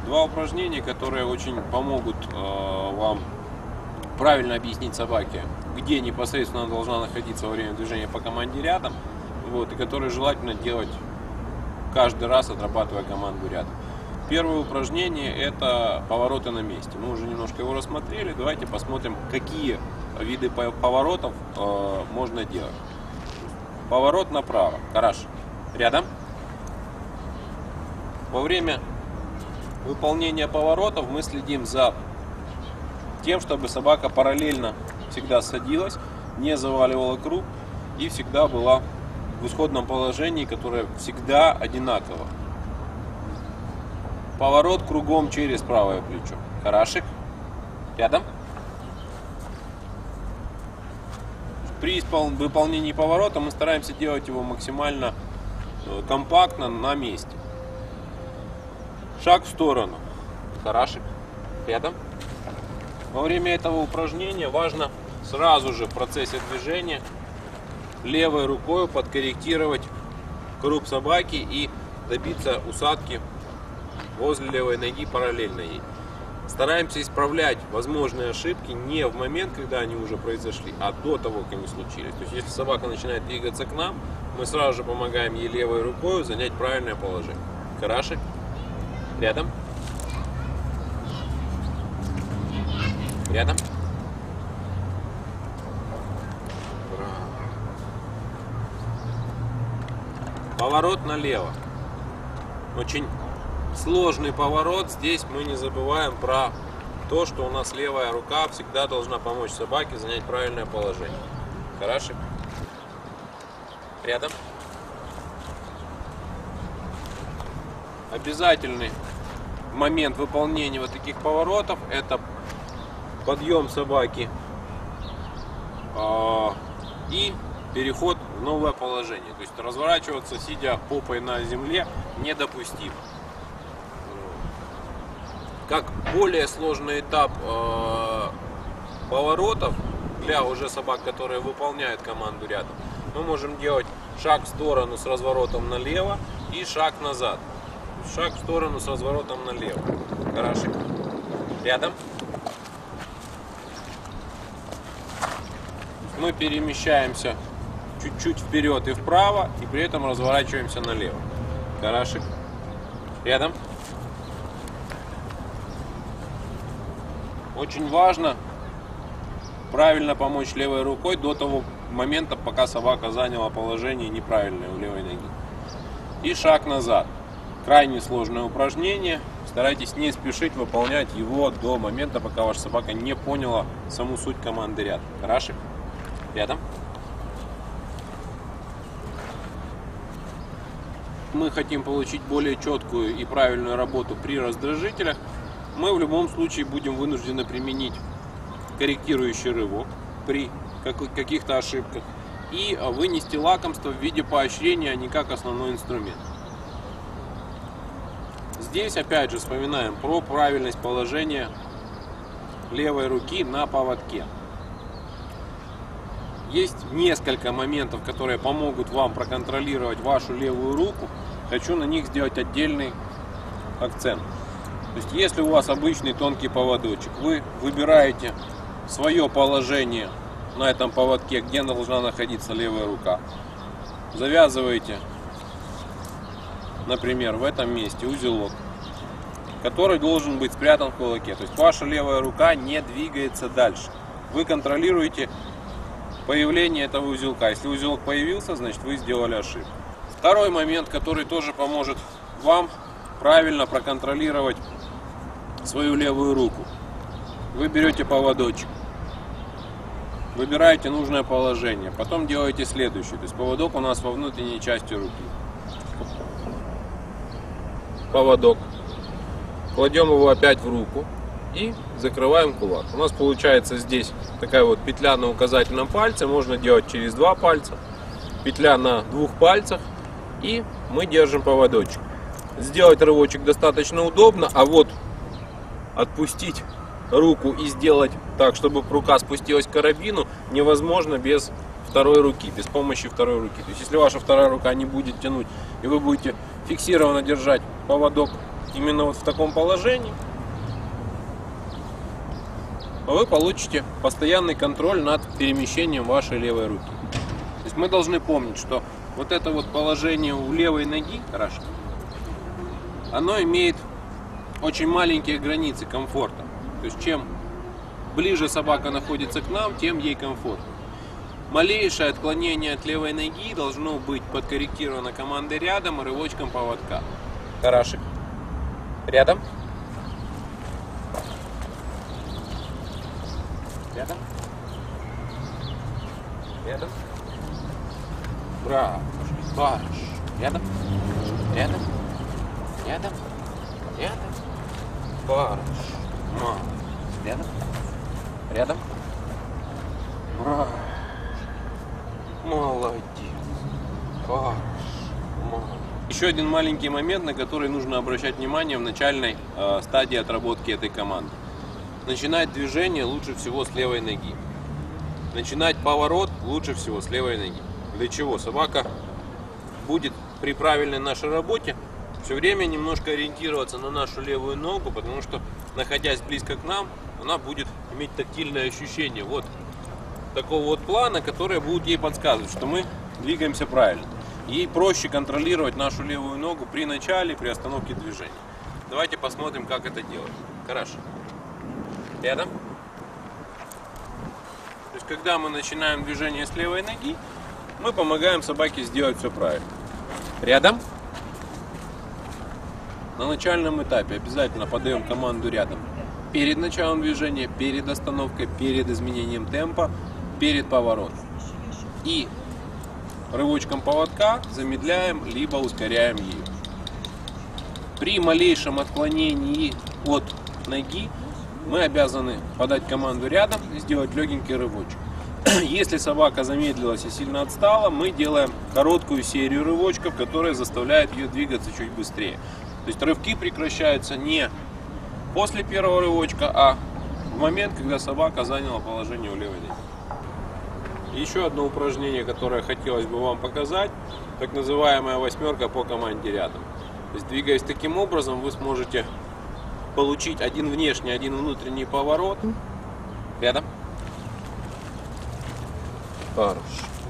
Два упражнения, которые очень помогут вам правильно объяснить собаке, где непосредственно она должна находиться во время движения по команде рядом, вот, и которые желательно делать каждый раз, отрабатывая команду рядом. Первое упражнение — это повороты на месте. Мы уже немножко его рассмотрели. Давайте посмотрим, какие виды поворотов можно делать. Поворот направо. Караш. Рядом. Во время выполнения поворотов мы следим за тем, чтобы собака параллельно всегда садилась, не заваливала круг и всегда была в исходном положении, которое всегда одинаково. Поворот кругом через правое плечо. Карашик. Рядом. При выполнении поворота мы стараемся делать его максимально компактно на месте. Шаг в сторону. Карашик. Рядом. Во время этого упражнения важно сразу же в процессе движения левой рукой подкорректировать круп собаки и добиться усадки возле левой ноги параллельно ей. Стараемся исправлять возможные ошибки не в момент, когда они уже произошли, а до того, как они случились. То есть, если собака начинает двигаться к нам, мы сразу же помогаем ей левой рукой занять правильное положение. Карашик. Рядом. Рядом. Поворот налево. Очень сложный поворот. Здесь мы не забываем про то, что у нас левая рука всегда должна помочь собаке занять правильное положение. Карашик. Рядом. Обязательный момент выполнения вот таких поворотов — это подъем собаки и переход в новое положение. То есть разворачиваться, сидя попой на земле, недопустимо. Как более сложный этап поворотов для уже собак, которые выполняют команду рядом, мы можем делать шаг в сторону с разворотом налево и шаг назад. Шаг в сторону с разворотом налево. Карашик. Рядом. Мы перемещаемся чуть-чуть вперед и вправо, и при этом разворачиваемся налево. Карашик. Рядом. Очень важно правильно помочь левой рукой до того момента, пока собака заняла положение неправильное у левой ноги. И шаг назад. Крайне сложное упражнение. Старайтесь не спешить выполнять его до момента, пока ваша собака не поняла саму суть команды рядом. Карашик. Рядом. Мы хотим получить более четкую и правильную работу при раздражителях. Мы в любом случае будем вынуждены применить корректирующий рывок при каких-то ошибках и вынести лакомство в виде поощрения, а не как основной инструмент. Здесь опять же вспоминаем про правильность положения левой руки на поводке. Есть несколько моментов, которые помогут вам проконтролировать вашу левую руку. Хочу на них сделать отдельный акцент. То есть, если у вас обычный тонкий поводочек, вы выбираете свое положение на этом поводке, где должна находиться левая рука. Завязываете, например, в этом месте узелок, который должен быть спрятан в кулаке. То есть, ваша левая рука не двигается дальше. Вы контролируете появление этого узелка. Если узелок появился, значит вы сделали ошибку. Второй момент, который тоже поможет вам правильно проконтролировать свою левую руку. Вы берете поводочек, выбираете нужное положение, потом делаете следующее. То есть поводок у нас во внутренней части руки. Поводок. Кладем его опять в руку и закрываем кулак. У нас получается здесь такая вот петля на указательном пальце. Можно делать через два пальца. Петля на двух пальцах. И мы держим поводочек. Сделать рывочек достаточно удобно, а вот отпустить руку и сделать так, чтобы рука спустилась к карабину, невозможно без второй руки, без помощи второй руки. То есть, если ваша вторая рука не будет тянуть, и вы будете фиксированно держать поводок именно вот в таком положении, вы получите постоянный контроль над перемещением вашей левой руки. То есть мы должны помнить, что вот это вот положение у левой ноги, хорошо, оно имеет очень маленькие границы комфорта. То есть чем ближе собака находится к нам, тем ей комфортнее. Малейшее отклонение от левой ноги должно быть подкорректировано командой рядом и рывочком поводка. Карашик. Рядом. Рядом. Рядом. Браво. Хорошо. Рядом. Рядом. Рядом. Рядом. Хорошо. Рядом. Рядом. Браво. Молодец. Хорошо. Еще один маленький момент, на который нужно обращать внимание в начальной стадии отработки этой команды. Начинать движение лучше всего с левой ноги. Начинать поворот лучше всего с левой ноги. Для чего? Собака будет при правильной нашей работе все время немножко ориентироваться на нашу левую ногу, потому что, находясь близко к нам, она будет иметь тактильное ощущение вот такого вот плана, которое будет ей подсказывать, что мы двигаемся правильно. Ей проще контролировать нашу левую ногу при начале, при остановке движения. Давайте посмотрим, как это делать. Хорошо. Рядом. То есть, когда мы начинаем движение с левой ноги, мы помогаем собаке сделать все правильно. Рядом. На начальном этапе обязательно подаем команду рядом. Перед началом движения, перед остановкой, перед изменением темпа, перед поворотом. И рывочком поводка замедляем, либо ускоряем ее. При малейшем отклонении от ноги мы обязаны подать команду рядом и сделать легенький рывочек. Если собака замедлилась и сильно отстала, мы делаем короткую серию рывочков, которые заставляют ее двигаться чуть быстрее. То есть рывки прекращаются не после первого рывочка, а в момент, когда собака заняла положение у левой ноги. Еще одно упражнение, которое хотелось бы вам показать, так называемая восьмерка по команде рядом. То есть, двигаясь таким образом, вы сможете получить один внешний, один внутренний поворот. Рядом. Хорошо.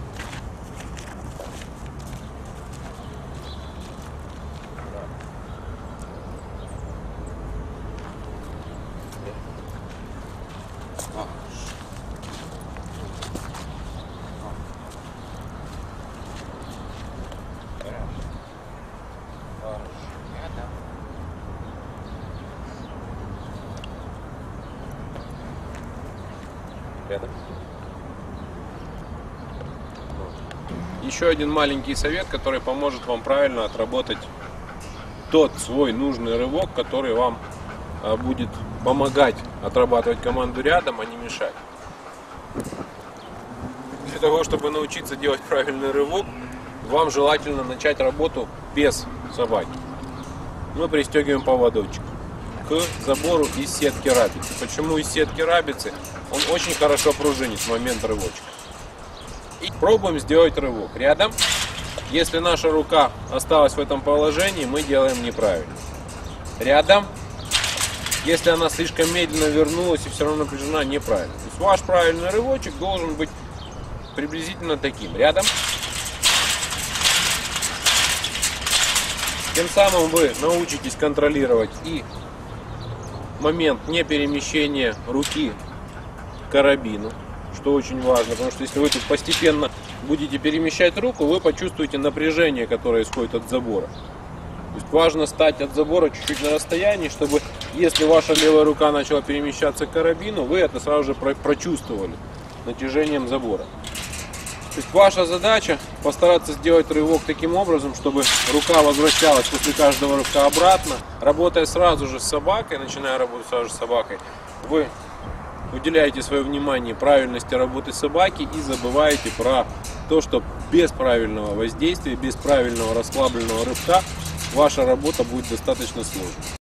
Рядом. Еще один маленький совет, который поможет вам правильно отработать тот свой нужный рывок, который вам будет помогать отрабатывать команду рядом, а не мешать. Для того, чтобы научиться делать правильный рывок, вам желательно начать работу без собаки. Мы пристегиваем поводочек к забору из сетки рабицы. Почему из сетки рабицы? Он очень хорошо пружинит в момент рывочка. И пробуем сделать рывок. Рядом. Если наша рука осталась в этом положении, мы делаем неправильно. Рядом. Если она слишком медленно вернулась и все равно напряжена, неправильно. То есть ваш правильный рывочек должен быть приблизительно таким. Рядом. Тем самым вы научитесь контролировать и момент неперемещения руки к карабину, что очень важно, потому что если вы тут постепенно будете перемещать руку, вы почувствуете напряжение, которое исходит от забора. То есть важно стать от забора чуть-чуть на расстоянии, чтобы, если ваша левая рука начала перемещаться к карабину, вы это сразу же прочувствовали натяжением забора. То есть ваша задача постараться сделать рывок таким образом, чтобы рука возвращалась после каждого рывка обратно. Работая сразу же с собакой, начиная работать сразу же с собакой, вы уделяете свое внимание правильности работы собаки и забываете про то, что без правильного воздействия, без правильного расслабленного рывка ваша работа будет достаточно сложной.